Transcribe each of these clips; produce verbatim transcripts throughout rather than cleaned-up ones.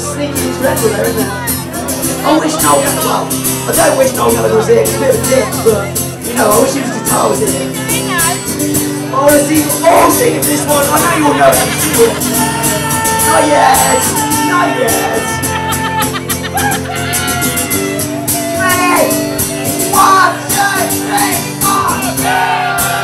sneaky and dreadful there, isn't there? I wish Noel, well, I don't wish Noel was here, it's a bit of a dick, but, you know, I wish he was guitar was here. I want to see you all singing this one. I know you all know it, haven't seen it. Not yet, not yet. Ready? One, two, three, four.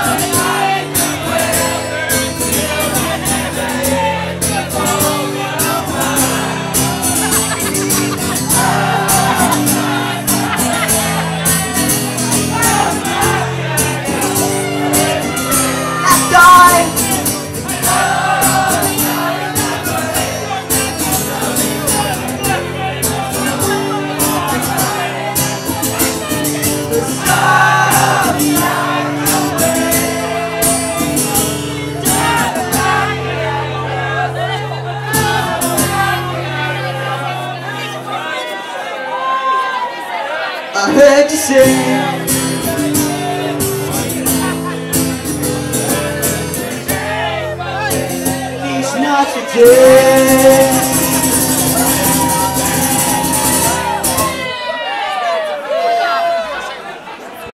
I heard you say it's not today.